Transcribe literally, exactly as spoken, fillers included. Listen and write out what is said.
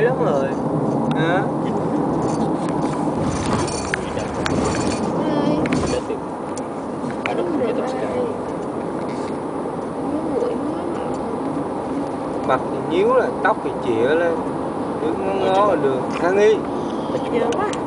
khoái lắm rồi. À. Mặt thì nhíu lại, tóc thì chĩa lên, đứng ngó ngó ở đường. Thang Nghi. Nhiều quá.